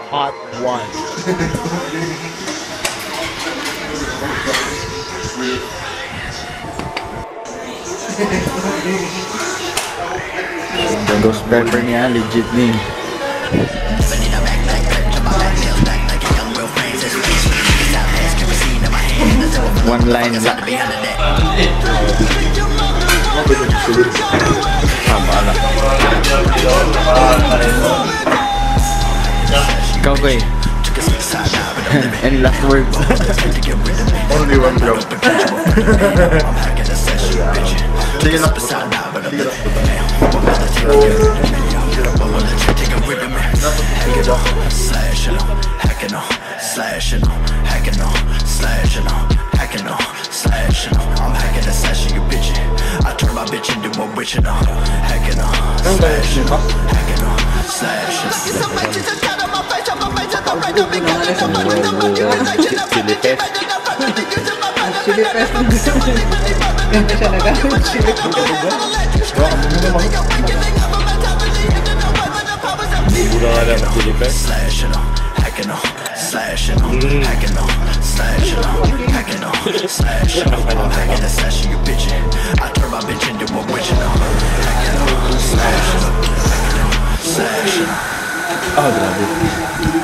Hot one. The ghost pepper niya, legit ni. One line lang. Bahala. Ikaw ko eh. Any last words? Only one joke. Sige lang po. I'm hacking the session, you bitchin'. I turn my bitch into a witch and I'm hacking on, slashing on, hacking on, slashing. Chili fest. Chili fest. Ganda siya nag-chili fest. Mura nga lang chili fest. Slashing on, hacking on, slashing on, hacking on, slashing on, hacking on, slashing on. I'm hacking the session, you bitchin'. I turn my bitch into a witch and I'm hacking on, slashing on, slashing on. Ah, grabe.